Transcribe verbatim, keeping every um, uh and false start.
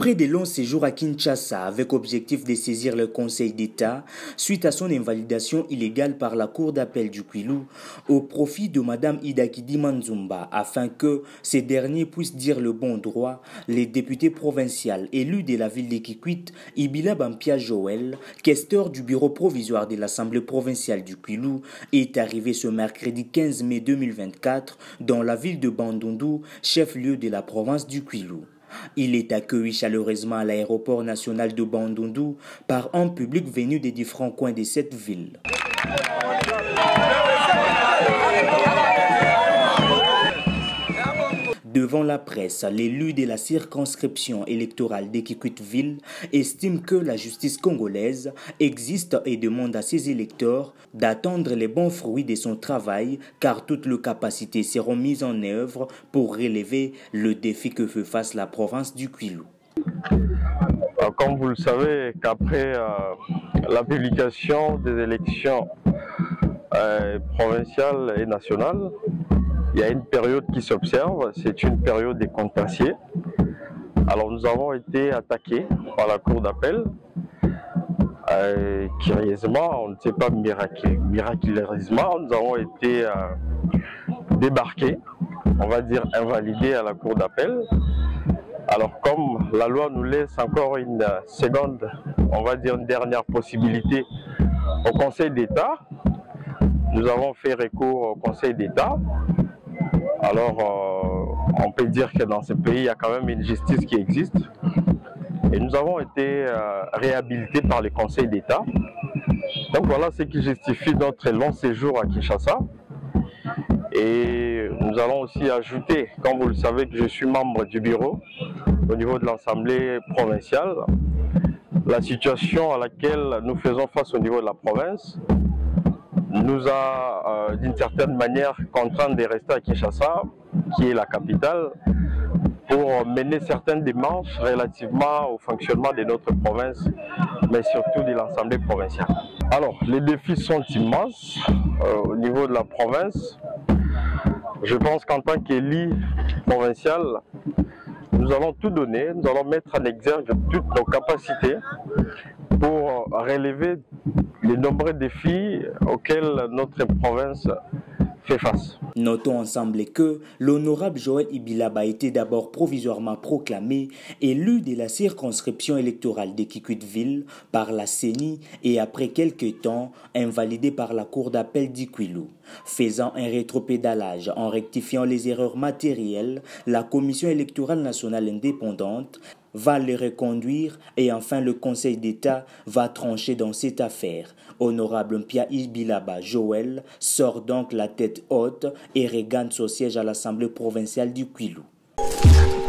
Après de longs séjours à Kinshasa avec objectif de saisir le Conseil d'État suite à son invalidation illégale par la Cour d'appel du Kwilu au profit de Mme Idakidi Manzumba afin que ces derniers puissent dire le bon droit, les députés provinciaux élus de la ville de Kikwit, Ibila Bampia Joël, questeur du bureau provisoire de l'Assemblée provinciale du Kwilu, est arrivé ce mercredi quinze mai deux mille vingt-quatre dans la ville de Bandundu, chef-lieu de la province du Kwilu. Il est accueilli chaleureusement à l'aéroport national de Bandundu par un public venu des différents coins de cette ville. Devant la presse, l'élu de la circonscription électorale d'Ekikwit-Ville estime que la justice congolaise existe et demande à ses électeurs d'attendre les bons fruits de son travail car toutes les capacités seront mises en œuvre pour relever le défi que fait face la province du Kwilu. Comme vous le savez, qu'après euh, la publication des élections euh, provinciales et nationales, il y a une période qui s'observe, c'est une période des contentieux. Alors nous avons été attaqués par la Cour d'appel. Euh, curieusement, on ne sait pas miraculeusement, nous avons été euh, débarqués, on va dire invalidés à la Cour d'appel. Alors comme la loi nous laisse encore une seconde, on va dire une dernière possibilité au Conseil d'État, nous avons fait recours au Conseil d'État. Alors, euh, on peut dire que dans ce pays, il y a quand même une justice qui existe. Et nous avons été euh, réhabilités par le Conseil d'État. Donc voilà ce qui justifie notre long séjour à Kinshasa. Et nous allons aussi ajouter, comme vous le savez, que je suis membre du bureau au niveau de l'Assemblée provinciale. La situation à laquelle nous faisons face au niveau de la province nous a, euh, d'une certaine manière, contraints de rester à Kinshasa, qui est la capitale, pour mener certaines démarches relativement au fonctionnement de notre province, mais surtout de l'Assemblée provinciale. Alors, les défis sont immenses euh, au niveau de la province. Je pense qu'en tant qu'élu provincial, nous allons tout donner, nous allons mettre en exergue toutes nos capacités pour relever les nombreux défis auxquels notre province fait face. Notons ensemble que l'honorable Joël Ibilaba a été d'abord provisoirement proclamé élu de la circonscription électorale d'Ekikwit-Ville par la C E N I et après quelques temps invalidé par la Cour d'appel d'Ikwilu. Faisant un rétropédalage en rectifiant les erreurs matérielles, la Commission électorale nationale indépendante va les reconduire et enfin le Conseil d'État va trancher dans cette affaire. Honorable Mpia Ibilaba Joël sort donc la tête haute et regagne son siège à l'Assemblée provinciale du Kwilu.